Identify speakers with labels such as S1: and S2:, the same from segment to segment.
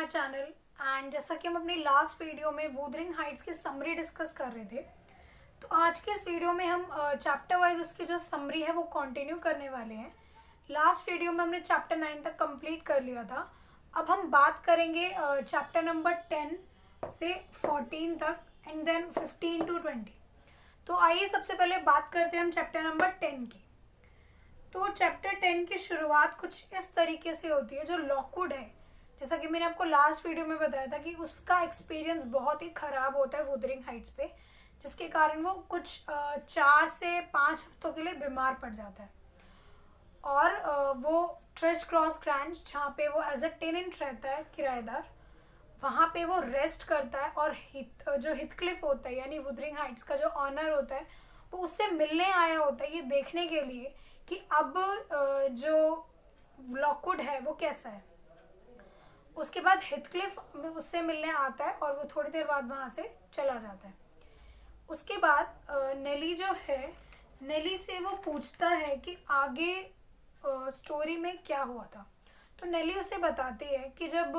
S1: Channel. And जैसा कि हम अपनी लास्ट वीडियो में वुदरिंग हाइट्स की समरी डिस्कस कर रहे थे, तो आज के इस वीडियो में हम चैप्टर वाइज उसकी जो समरी है वो कंटिन्यू करने वाले हैं। लास्ट वीडियो में हमने चैप्टर 9 तक कंप्लीट कर लिया था। अब हम बात करेंगे चैप्टर नंबर 10 से 14 तक एंड देन 15 to 20। तो आइए सबसे पहले बात करते हैं हम चैप्टर नंबर 10 की। तो चैप्टर 10 की शुरुआत कुछ इस तरीके से होती है। जो लॉकवुड है, जैसा कि मैंने आपको लास्ट वीडियो में बताया था कि उसका एक्सपीरियंस बहुत ही ख़राब होता है वुदरिंग हाइट्स पे, जिसके कारण वो कुछ 4 से 5 हफ्तों के लिए बीमार पड़ जाता है। और वो थ्रश क्रॉस ग्रैंज, जहाँ पे वो एज अ टेनेंट रहता है, किराएदार, वहाँ पे वो रेस्ट करता है। और जो हिथक्लिफ होता है यानी वुदरिंग हाइट्स का जो ऑनर होता है, वो उससे मिलने आया होता है ये देखने के लिए कि अब जो लॉकवुड है वो कैसा है। उसके बाद हिथक्लिफ उससे मिलने आता है और वो थोड़ी देर बाद वहाँ से चला जाता है। उसके बाद नेली जो है, नेली से वो पूछता है कि आगे स्टोरी में क्या हुआ था। तो नेली उसे बताती है कि जब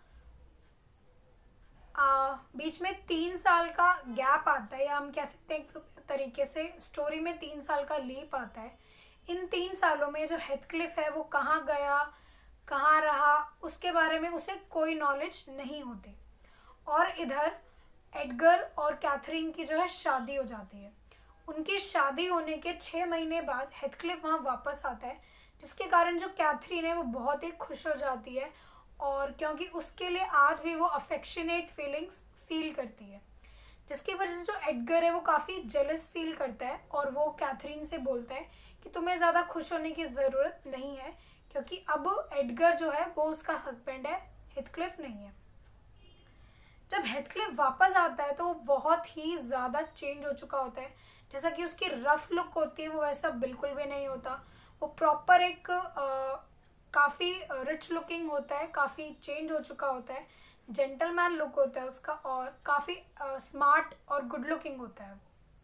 S1: बीच में 3 साल का गैप आता है, या हम कह सकते हैं एक तरीके से स्टोरी में 3 साल का लीप आता है। इन 3 सालों में जो हिथक्लिफ है वो कहाँ गया, कहाँ रहा, उसके बारे में उसे कोई नॉलेज नहीं होती। और इधर एडगर और कैथरीन की जो है शादी हो जाती है। उनकी शादी होने के 6 महीने बाद हिथक्लिफ वहाँ वापस आता है, जिसके कारण जो कैथरीन है वो बहुत ही खुश हो जाती है। और क्योंकि उसके लिए आज भी वो अफेक्शनेट फीलिंग्स फील करती है, जिसकी वजह से जो एडगर है वो काफ़ी जेलस फील करता है। और वो कैथरीन से बोलता है कि तुम्हें ज़्यादा खुश होने की ज़रूरत नहीं है, क्योंकि अब एडगर जो है वो उसका हस्बैंड है, हिथक्लिफ नहीं है। जब हिथक्लिफ वापस आता है तो वो बहुत ही ज़्यादा चेंज हो चुका होता है। जैसा कि उसकी रफ लुक होती है वो वैसा बिल्कुल भी नहीं होता। वो प्रॉपर एक काफ़ी रिच लुकिंग होता है, काफ़ी चेंज हो चुका होता है, जेंटलमैन लुक होता है उसका, और काफ़ी स्मार्ट और गुड लुकिंग होता है।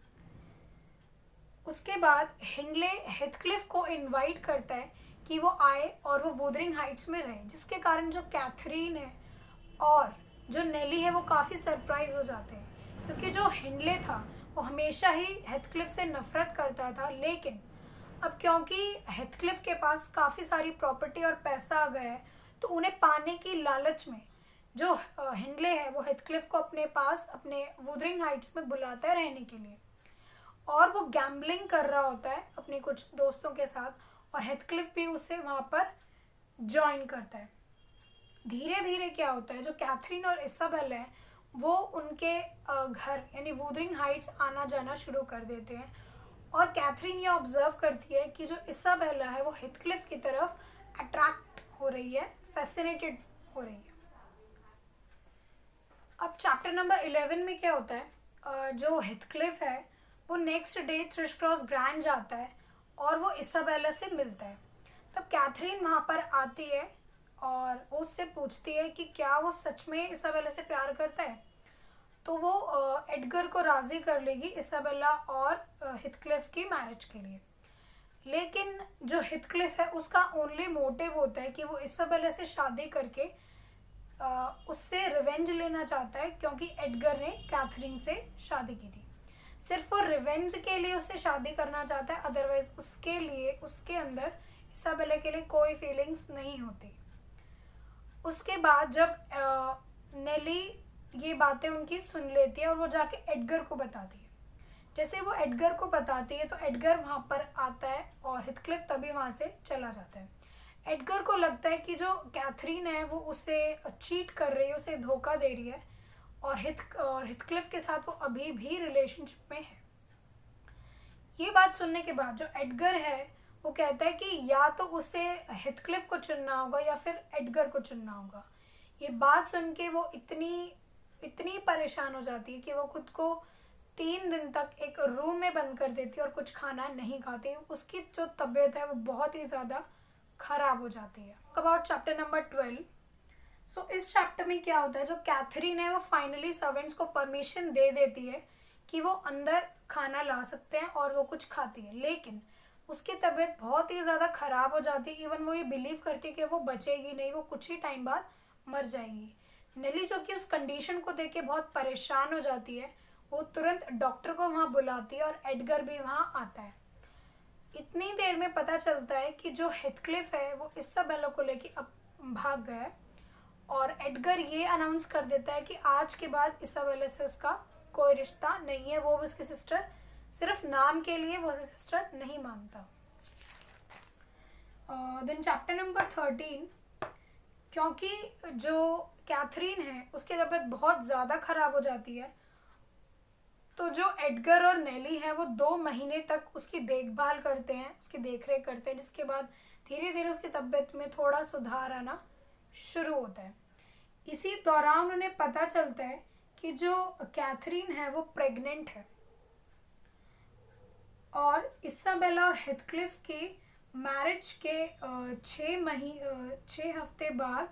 S1: उसके बाद हिंडले हिथक्लिफ को इनवाइट करता है कि वो आए और वो वुदरिंग हाइट्स में रहे, जिसके कारण जो कैथरीन है और जो नेली है वो काफ़ी सरप्राइज हो जाते हैं। क्योंकि जो हिंडले था वो हमेशा ही हिथक्लिफ से नफरत करता था, लेकिन अब क्योंकि हिथक्लिफ के पास काफ़ी सारी प्रॉपर्टी और पैसा आ गया है, तो उन्हें पाने की लालच में जो हिंडले है वो हिथक्लिफ को अपने पास अपने वुदरिंग हाइट्स में बुलाता है रहने के लिए। और वो गैम्बलिंग कर रहा होता है अपने कुछ दोस्तों के साथ, और हिथक्लिफ भी उसे वहाँ पर ज्वाइन करता है। धीरे धीरे क्या होता है, जो कैथरीन और इसाबेला है वो उनके घर यानी वुदरिंग हाइट्स आना जाना शुरू कर देते हैं। और कैथरीन ये ऑब्जर्व करती है कि जो इसाबेला है वो हिथक्लिफ की तरफ अट्रैक्ट हो रही है, फैसिनेटेड हो रही है। अब चैप्टर नंबर 11 में क्या होता है, जो हिथक्लिफ है वो next day Thrush Cross Grange जाता है और वो इसाबेला से मिलता है। तब कैथरीन वहाँ पर आती है और वो उससे पूछती है कि क्या वो सच में इसाबेला से प्यार करता है। तो वो एडगर को राज़ी कर लेगी इसाबेला और हिथक्लिफ की मैरिज के लिए। लेकिन जो हिथक्लिफ है उसका ओनली मोटिव होता है कि वो इसाबेला से शादी करके उससे रिवेंज लेना चाहता है, क्योंकि एडगर ने कैथरीन से शादी की थी। सिर्फ वो रिवेंज के लिए उससे शादी करना चाहता है, अदरवाइज उसके लिए उसके अंदर इसाबेला के लिए कोई फीलिंग्स नहीं होती। उसके बाद जब नेली ये बातें उनकी सुन लेती है और वो जाके एडगर को बताती है। जैसे वो एडगर को बताती है तो एडगर वहाँ पर आता है और हिथक्लिफ तभी वहाँ से चला जाता है। एडगर को लगता है कि जो कैथरीन है वो उसे चीट कर रही है, उसे धोखा दे रही है, और हिथक्लिफ के साथ वो अभी भी रिलेशनशिप में है। ये बात सुनने के बाद जो एडगर है वो कहता है कि या तो उसे हिथक्लिफ को चुनना होगा या फिर एडगर को चुनना होगा। ये बात सुन के वो इतनी परेशान हो जाती है कि वो खुद को 3 दिन तक एक रूम में बंद कर देती है और कुछ खाना नहीं खाती। उसकी जो तबीयत है वो बहुत ही ज़्यादा ख़राब हो जाती है। About chapter number 12। सो इस चैप्टर में क्या होता है, जो कैथरीन है वो फाइनली सर्वेंट्स को परमिशन दे देती है कि वो अंदर खाना ला सकते हैं और वो कुछ खाती है, लेकिन उसकी तबीयत बहुत ही ज़्यादा ख़राब हो जाती है। इवन वो ये बिलीव करती है कि वो बचेगी नहीं, वो कुछ ही टाइम बाद मर जाएगी। नेली जो कि उस कंडीशन को देख के बहुत परेशान हो जाती है, वो तुरंत डॉक्टर को वहाँ बुलाती है और एडगर भी वहाँ आता है। इतनी देर में पता चलता है कि जो हेथक्लिफ है वो इसाबेला को लेके अब भाग गया है, और एडगर ये अनाउंस कर देता है कि आज के बाद इसाबेला से उसका कोई रिश्ता नहीं है, वो उसकी सिस्टर सिर्फ नाम के लिए वो उसे सिस्टर नहीं मानता। देन चैप्टर नंबर 13, क्योंकि जो कैथरीन है उसकी तबीयत बहुत ज़्यादा ख़राब हो जाती है, तो जो एडगर और नेली हैं वो 2 महीने तक उसकी देखभाल करते हैं, उसकी देखरेख करते हैं, जिसके बाद धीरे धीरे उसकी तबीयत में थोड़ा सुधार आना शुरू होता है। इसी दौरान उन्हें पता चलता है कि जो कैथरीन है वो प्रेग्नेंट है, और इसाबेला और हेथक्लिफ की मैरिज के 6 हफ्ते बाद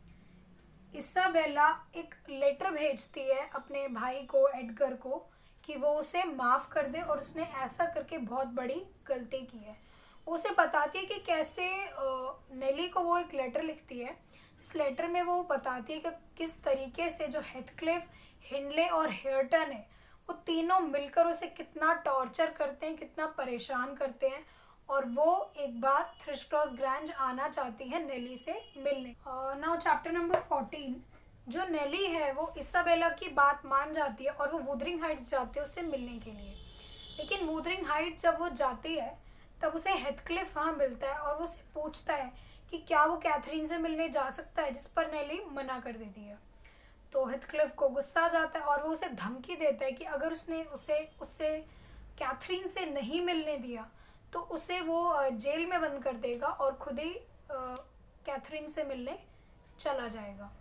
S1: इसाबेला एक लेटर भेजती है अपने भाई को, एडगर को, कि वो उसे माफ़ कर दे और उसने ऐसा करके बहुत बड़ी गलती की है। वो उसे बताती है कि कैसे नेली को वो एक लेटर लिखती है। इस लेटर में वो बताती है कि किस तरीके से जो हेथक्लिफ, हिंडले और हेयरटन है वो तीनों मिलकर उसे कितना टॉर्चर करते हैं, कितना परेशान करते हैं, और वो एक बार थ्रिश क्रॉस ग्रैंज आना चाहती है नेली से मिलने। नाउ चैप्टर नंबर 14, जो नेली है वो इसाबेला की बात मान जाती है और वो वुदरिंग हाइट्स जाती है उससे मिलने के लिए। लेकिन वुदरिंग हाइट्स जब वो जाती है तब उसे हेथक्लिफ वहाँ मिलता है और वो उसे पूछता है कि क्या वो कैथरीन से मिलने जा सकता है, जिस पर नेली मना कर देती है। तो हेथक्लिफ को गुस्सा आ जाता है और वो उसे धमकी देता है कि अगर उसने उससे कैथरीन से नहीं मिलने दिया तो उसे वो जेल में बंद कर देगा और खुद ही कैथरीन से मिलने चला जाएगा।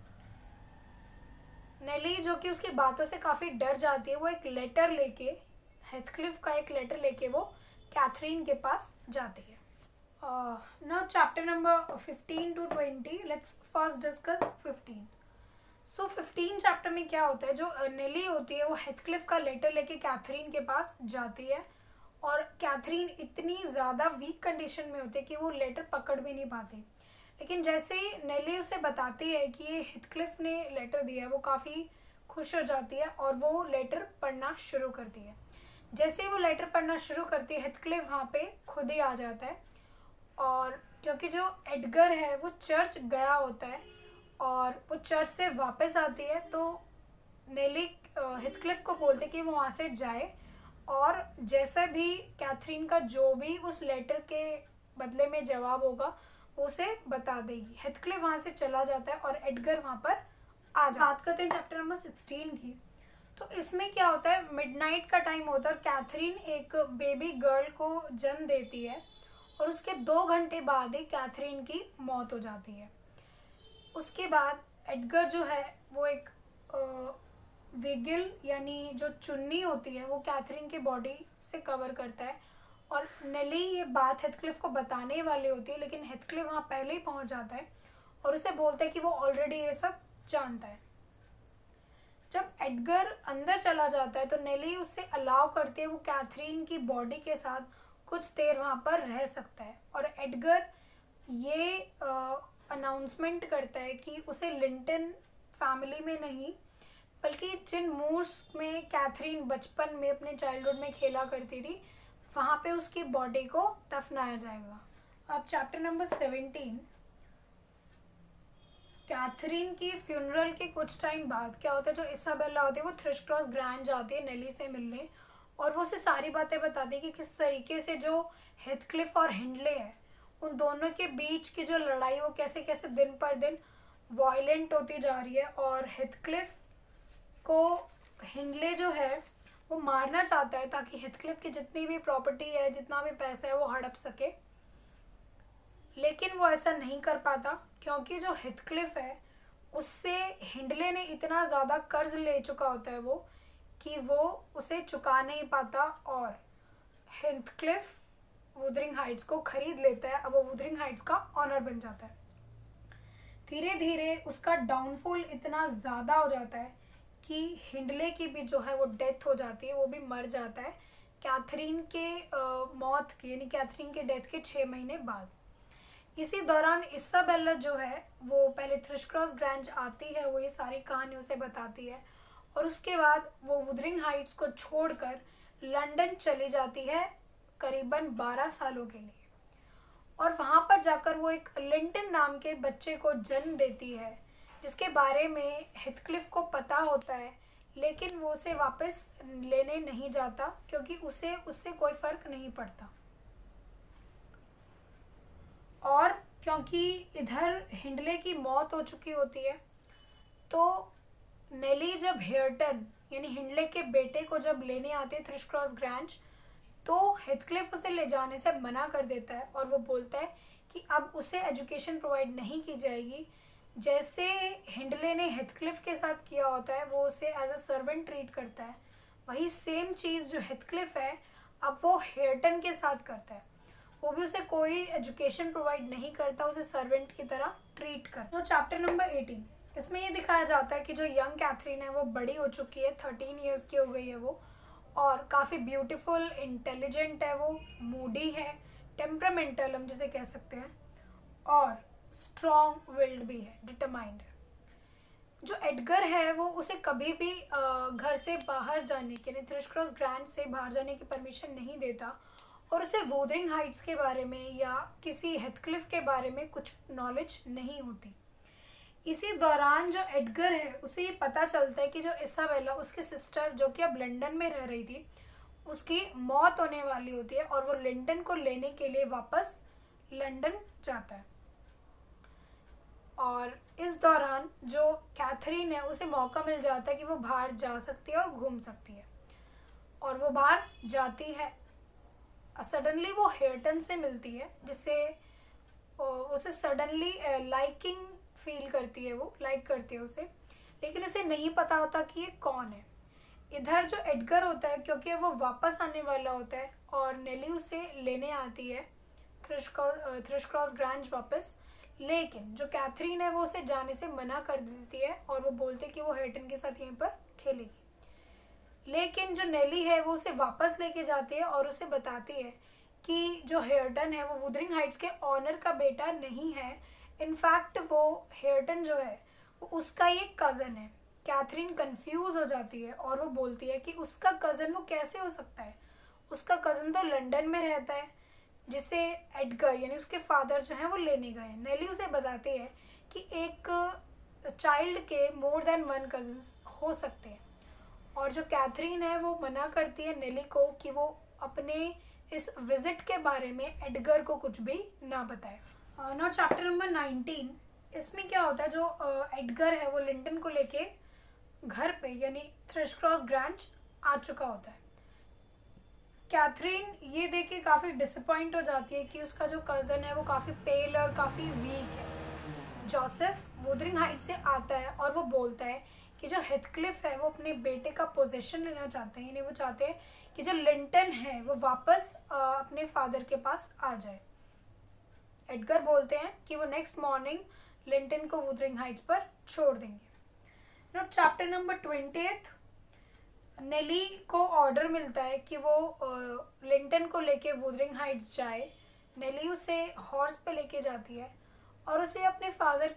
S1: नेली, जो कि उसकी बातों से काफ़ी डर जाती है, वो एक लेटर लेके, हेथक्लिफ का एक लेटर लेके वो कैथरीन के पास जाती है। Now chapter number 15 to 20, let's first discuss 15। So 15 chapter में क्या होता है, जो नेली होती है वो हेथक्लिफ का लेटर लेके कैथरीन के पास जाती है, और कैथरीन इतनी ज़्यादा वीक कंडीशन में होती है कि वो लेटर पकड़ भी नहीं पाती। लेकिन जैसे ही नेली उसे बताती है कि ये हेथक्लिफ ने लेटर दिया है, वो काफ़ी खुश हो जाती है और वो लेटर पढ़ना शुरू करती है। जैसे ही वो लेटर पढ़ना शुरू करती है, हेथक्लिफ वहाँ पे खुद ही आ जाता है, और क्योंकि जो एडगर है वो चर्च गया होता है और वो चर्च से वापस आती है, तो नेली हेथक्लिफ को बोलते कि वो वहाँ से जाए, और जैसा भी कैथरीन का जो भी उस लेटर के बदले में जवाब होगा वो उसे बता देगी। हेथक्लिफ वहाँ से चला जाता है और एडगर वहाँ पर आ जाता है। बात करते हैं चैप्टर नंबर 16 की। तो इसमें क्या होता है, मिडनाइट का टाइम होता है और कैथरीन एक बेबी गर्ल को जन्म देती है, और उसके 2 घंटे बाद ही कैथरीन की मौत हो जाती है। उसके बाद एडगर जो है वो एक विगिल यानी जो चुन्नी होती है वो कैथरीन की बॉडी से कवर करता है, और नेली ये बात हेथक्लिफ को बताने वाली होती है, लेकिन हेथक्लिफ वहाँ पहले ही पहुँच जाता है और उसे बोलता है कि वो ऑलरेडी ये सब जानता है। जब एडगर अंदर चला जाता है तो नेली उसे अलाउ करती है वो कैथरीन की बॉडी के साथ कुछ देर वहाँ पर रह सकता है, और एडगर ये अनाउंसमेंट करता है कि उसे लिंटन फैमिली में नहीं, बल्कि जिन मूर्स में कैथरीन बचपन में अपने चाइल्डहुड में खेला करती थी वहाँ पे उसकी बॉडी को दफनाया जाएगा। अब चैप्टर नंबर 17, कैथरीन की फ्यूनरल के कुछ टाइम बाद क्या होता है, जो इसाबेला होती है वो थ्रिश क्रॉस ग्रैंड जाती है नेली से मिलने, और वो उसे सारी बातें बताती है कि किस तरीके से जो हेथक्लिफ और हिंडले है उन दोनों के बीच की जो लड़ाई वो कैसे कैसे दिन पर दिन वायलेंट होती जा रही है, और हेथक्लिफ को हिंडले जो है वो मारना चाहता है ताकि हेथक्लिफ की जितनी भी प्रॉपर्टी है, जितना भी पैसा है वो हड़प सके, लेकिन वो ऐसा नहीं कर पाता क्योंकि जो हेथक्लिफ है उससे हिंडले ने इतना ज़्यादा कर्ज ले चुका होता है वो कि वो उसे चुका नहीं पाता, और हेथक्लिफ वुदरिंग हाइट्स को खरीद लेता है। अब वो वुदरिंग हाइट्स का ऑनर बन जाता है। धीरे धीरे उसका डाउनफॉल इतना ज़्यादा हो जाता है कि हिंडले की भी जो है वो डेथ हो जाती है, वो भी मर जाता है कैथरीन के मौत के यानी कैथरीन के डेथ के 6 महीने बाद। इसी दौरान इसाबेला जो है वो पहले थ्रिशक्रॉस ग्रैंज आती है, वो ये सारी कहानी उसे बताती है और उसके बाद वो वुदरिंग हाइट्स को छोड़कर लंदन चली जाती है करीबन 12 सालों के लिए और वहाँ पर जाकर वो एक लिंटन नाम के बच्चे को जन्म देती है जिसके बारे में हेथक्लिफ को पता होता है, लेकिन वो उसे वापस लेने नहीं जाता क्योंकि उसे उससे कोई फ़र्क नहीं पड़ता। और क्योंकि इधर हिंडले की मौत हो चुकी होती है तो नेली जब हेयरटन यानी हिंडले के बेटे को जब लेने आती है थ्रिशक्रॉस ग्रैंज तो हेथक्लिफ उसे ले जाने से मना कर देता है और वो बोलता है कि अब उसे एजुकेशन प्रोवाइड नहीं की जाएगी। जैसे हिंडले ने हेथक्लिफ के साथ किया होता है, वो उसे एज अ सर्वेंट ट्रीट करता है, वही सेम चीज़ जो हेथक्लिफ है अब वो हेयरटन के साथ करता है। वो भी उसे कोई एजुकेशन प्रोवाइड नहीं करता, उसे सर्वेंट की तरह ट्रीट करता है। चैप्टर नंबर 18, इसमें ये दिखाया जाता है कि जो यंग कैथरीन है वो बड़ी हो चुकी है, 13 इयर्स की हो गई है वो, और काफ़ी ब्यूटीफुल, इंटेलिजेंट है, वो मूडी है, टेम्परामेंटल हम जिसे कह सकते हैं, और स्ट्रॉन्ग विल्ड भी है, डिटरमाइंड है। जो एडगर है वो उसे कभी भी घर से बाहर जाने के यानी थ्रिशक्रॉस ग्रैंज से बाहर जाने की परमिशन नहीं देता और उसे वुदरिंग हाइट्स के बारे में या किसी हेथक्लिफ के बारे में कुछ नॉलेज नहीं होती। इसी दौरान जो एडगर है उसे ये पता चलता है कि जो इसाबेला उसकी सिस्टर जो कि अब लंदन में रह रही थी उसकी मौत होने वाली होती है और वो लिंटन को लेने के लिए वापस लंदन जाता है। और इस दौरान जो कैथरीन है उसे मौका मिल जाता है कि वो बाहर जा सकती है और घूम सकती है और वो बाहर जाती है। सडनली वो हेयरटन से मिलती है जिससे उसे सडनली लाइकिंग फील करती है, वो लाइक करती है उसे, लेकिन उसे नहीं पता होता कि ये कौन है। इधर जो एडगर होता है क्योंकि वो वापस आने वाला होता है और नेली उसे लेने आती है थ्रिशक्रॉस ग्रैंज वापस, लेकिन जो कैथरीन है वो उसे जाने से मना कर देती है और वो बोलते कि वो हेयरटन के साथ यहीं पर खेलेगी। लेकिन जो नेली है वो उसे वापस लेके जाती है और उसे बताती है कि जो हेयरटन है वो वुदरिंग हाइट्स के ऑनर का बेटा नहीं है, इनफैक्ट वो हेयरटन जो है वो उसका ये कज़न है। कैथरीन कंफ्यूज हो जाती है और वो बोलती है कि उसका कज़न वो कैसे हो सकता है, उसका कज़न तो लंदन में रहता है जिसे एडगर यानी उसके फादर जो हैं वो लेने गए। नेली उसे बताती है कि एक चाइल्ड के मोर देन वन कज़न्स हो सकते हैं और जो कैथरीन है वो मना करती है नेली को कि वो अपने इस विज़िट के बारे में एडगर को कुछ भी ना बताए। नाउ चैप्टर नंबर 19, इसमें क्या होता है, जो एडगर है वो लिंटन को लेके घर पे यानी थ्रिशक्रॉस ग्रैंज आ चुका होता है। कैथरीन ये देख के काफ़ी डिसअपॉइंट हो जाती है कि उसका जो कज़न है वो काफ़ी पेल और काफ़ी वीक है। जोसेफ वुदरिंग हाइट से आता है और वो बोलता है कि जो हेथक्लिफ है वो अपने बेटे का पोजीशन लेना चाहते हैं, यानी वो चाहते हैं कि जो लिंटन है वो वापस अपने फादर के पास आ जाए। एडगर बोलते हैं कि वो नेक्स्ट मॉर्निंग लिंटन को वुदरिंग हाइट्स पर छोड़ देंगे। नाउ चैप्टर नंबर 20, नेली को ऑर्डर मिलता है कि वो लिंटन को लेके वुदरिंग हाइट्स जाए। नेली उसे हॉर्स पे लेके जाती है और उसे अपने फादर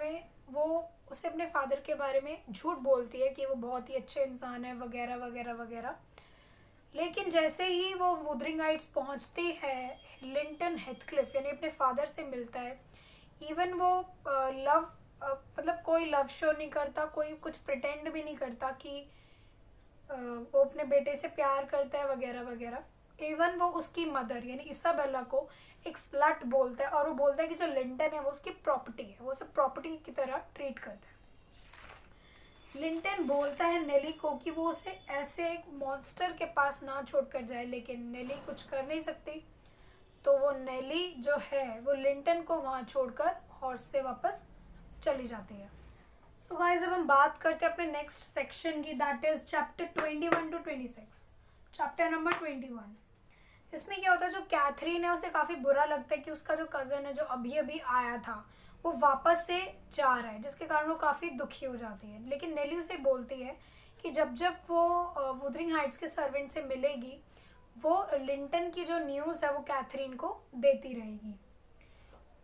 S1: के बारे में झूठ बोलती है कि वो बहुत ही अच्छे इंसान है वगैरह वगैरह वगैरह। लेकिन जैसे ही वो वुदरिंग हाइट्स पहुंचती है लिंटन हेथक्लिफ यानी अपने फादर से मिलता है। इवन वो मतलब कोई लव शो नहीं करता, कोई कुछ प्रिटेंड भी नहीं करता कि वो अपने बेटे से प्यार करता है वगैरह वगैरह। इवन वो उसकी मदर यानी इसाबेला को एक स्लट बोलता है और वो बोलता है कि जो लिंटन है वो उसकी प्रॉपर्टी है, वो उसे प्रॉपर्टी की तरह ट्रीट करता है। लिंटन बोलता है नेली को कि वो उसे ऐसे एक मॉन्स्टर के पास ना छोड़कर जाए, लेकिन नेली कुछ कर नहीं सकती, तो वो नेली जो है वो लिंटन को वहाँ छोड़कर हॉर्स से वापस चली जाती है। सो गाइस, अब हम बात करते हैं अपने नेक्स्ट सेक्शन की, that is chapter 21 to 26। Chapter number 21, इसमें क्या होता है, जो कैथरीन है उसे काफ़ी बुरा लगता है कि उसका जो कज़न है जो अभी अभी आया था वो वापस से जा रहा है, जिसके कारण वो काफ़ी दुखी हो जाती है। लेकिन नेली उसे बोलती है कि जब जब वो वुदरिंग हाइट्स के सर्वेंट से मिलेगी वो लिंटन की जो न्यूज़ है वो कैथरीन को देती रहेगी।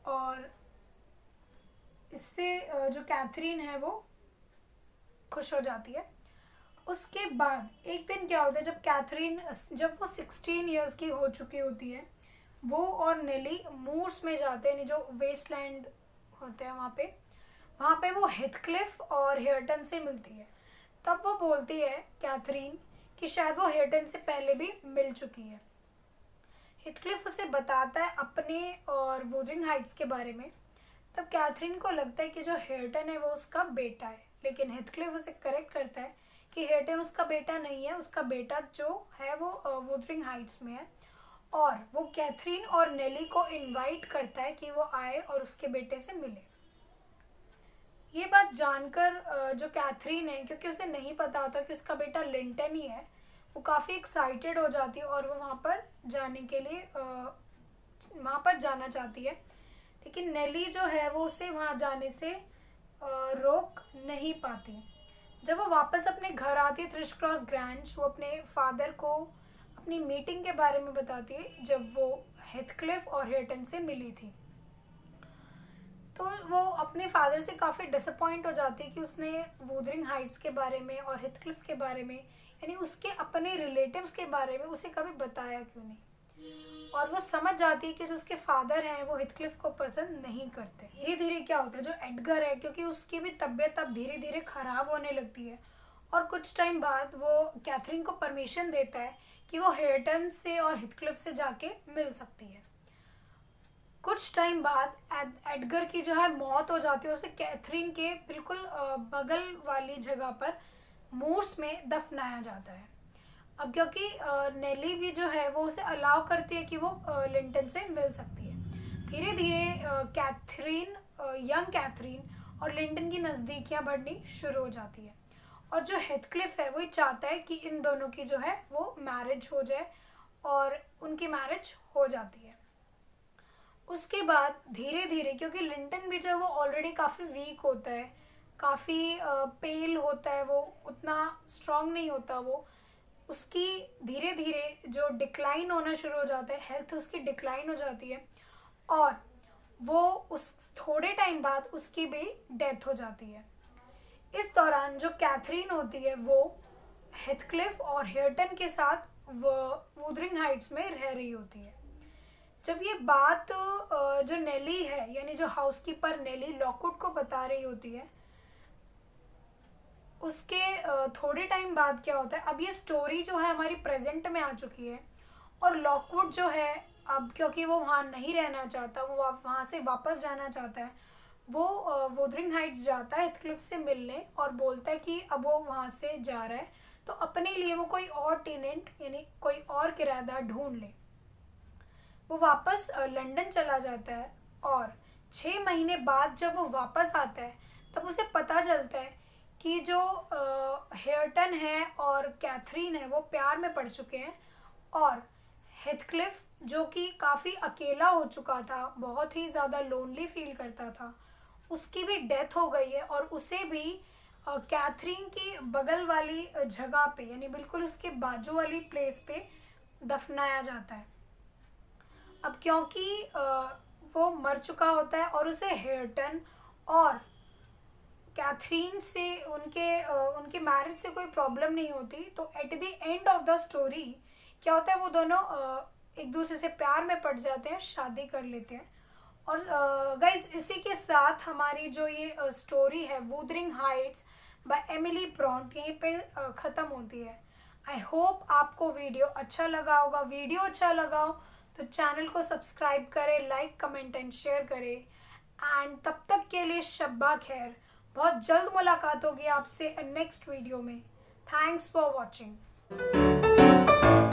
S1: और इससे जो कैथरीन है वो खुश हो जाती है। उसके बाद एक दिन क्या होता है, जब वो 16 ईयर्स की हो चुकी होती है, वो और नेली मूर्स में जाते हैं, जो वेस्टलैंड होते हैं वहाँ पे वो हेथक्लिफ और हेयरटन से मिलती है। तब वो बोलती है कैथरीन कि शायद वो हेयरटन से पहले भी मिल चुकी है। हेथक्लिफ उसे बताता है अपने और वुदरिंग हाइट्स के बारे में। तब कैथरीन को लगता है कि जो हेयरटन है वो उसका बेटा है, लेकिन हेथक्लिफ उसे करेक्ट करता है कि हेयरटन उसका बेटा नहीं है, उसका बेटा जो है वो वुदरिंग हाइट्स में है। और वो कैथरीन और नेली को इनवाइट करता है कि वो आए और उसके बेटे से मिले। ये बात जानकर जो कैथरीन है, क्योंकि उसे नहीं पता होता कि उसका बेटा लिंटन ही है, वो काफ़ी एक्साइटेड हो जाती है और वो वहाँ पर जाने के लिए वहाँ पर जाना चाहती है। लेकिन नेली जो है वो उसे वहाँ जाने से रोक नहीं पाती। जब वो वापस अपने घर आती है थ्रिश क्रॉस ग्रैंज, वो अपने फादर को अपनी मीटिंग के बारे में बताती है जब वो हेथक्लिफ और हेयरटन से मिली थी। तो वो अपने फादर से काफ़ी डिसअपॉइंट हो जाती है कि उसने वुदरिंग हाइट्स के बारे में और हेथक्लिफ के बारे में, यानी उसके अपने रिलेटिव्स के बारे में उसे कभी बताया क्यों नहीं। और वो समझ जाती है कि जो उसके फादर हैं वो हेथक्लिफ को पसंद नहीं करते। धीरे धीरे क्या होता है, जो एडगर है, क्योंकि उसकी भी तबीयत अब धीरे धीरे ख़राब होने लगती है, और कुछ टाइम बाद वो कैथरीन को परमिशन देता है कि वो हेयरटन से और हेथक्लिफ से जाके मिल सकती है। कुछ टाइम बाद एडगर की जो है मौत हो जाती है, उसे कैथरीन के बिल्कुल बगल वाली जगह पर मूर्स में दफनाया जाता है। अब क्योंकि नेली भी जो है वो उसे अलाउ करती है कि वो लिंटन से मिल सकती है, धीरे धीरे यंग कैथरीन और लिंटन की नज़दीकियाँ बढ़नी शुरू हो जाती है। और जो हेथक्लिफ है वो चाहता है कि इन दोनों की जो है वो मैरिज हो जाए, और उनकी मैरिज हो जाती है। उसके बाद धीरे धीरे, क्योंकि लिंटन भी जो है वो ऑलरेडी काफ़ी वीक होता है, काफ़ी पेल होता है, वो उतना स्ट्रांग नहीं होता, वो उसकी धीरे धीरे जो डिक्लाइन होना शुरू हो जाता है, हेल्थ उसकी डिक्लाइन हो जाती है, और वो उस थोड़े टाइम बाद उसकी भी डेथ हो जाती है। इस दौरान जो कैथरीन होती है वो हेथक्लिफ और हेयरटन के साथ वो वुदरिंग हाइट्स में रह रही होती है। जब ये बात जो नेली है, यानी जो हाउसकीपर नेली लॉकवुड को बता रही होती है, उसके थोड़े टाइम बाद क्या होता है, अब ये स्टोरी जो है हमारी प्रेजेंट में आ चुकी है, और लॉकवुड जो है अब क्योंकि वो वहाँ नहीं रहना चाहता, वो वहाँ से वापस जाना चाहता है, वो वुदरिंग हाइट्स जाता है हेथक्लिफ से मिलने और बोलता है कि अब वो वहाँ से जा रहा है तो अपने लिए वो कोई और टेनेंट यानी कोई और किराएदार ढूंढ ले। वो वापस लंदन चला जाता है, और 6 महीने बाद जब वो वापस आता है तब उसे पता चलता है कि जो हेयरटन है और कैथरीन है वो प्यार में पड़ चुके हैं, और हेथक्लिफ जो कि काफ़ी अकेला हो चुका था, बहुत ही ज़्यादा लोनली फील करता था, उसकी भी डेथ हो गई है, और उसे भी कैथरीन की बगल वाली जगह पे यानी बिल्कुल उसके बाजू वाली प्लेस पे दफनाया जाता है। अब क्योंकि वो मर चुका होता है और उसे हेयरटन और कैथरीन से उनके मैरिज से कोई प्रॉब्लम नहीं होती, तो at the end of the story क्या होता है, वो दोनों एक दूसरे से प्यार में पड़ जाते हैं, शादी कर लेते हैं। और गाइज इसी के साथ हमारी जो ये स्टोरी है Wuthering Heights by Emily Bronte यहीं पे ख़त्म होती है। आई होप आपको वीडियो अच्छा लगा होगा। वीडियो अच्छा लगा हो तो चैनल को सब्सक्राइब करें, लाइक कमेंट एंड शेयर करें। एंड तब तक के लिए शब्बा खैर। बहुत जल्द मुलाकात होगी आपसे नेक्स्ट वीडियो में। Thanks for watching.